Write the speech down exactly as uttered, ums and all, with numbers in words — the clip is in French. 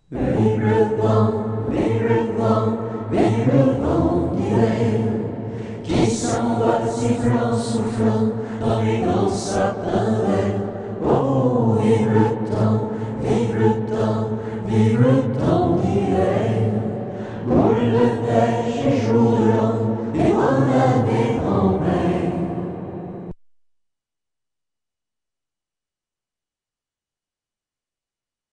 Vem revão, vem revão, vem revão d'hiver, qui s'envole si franc soufflant dans les grands sapins verts.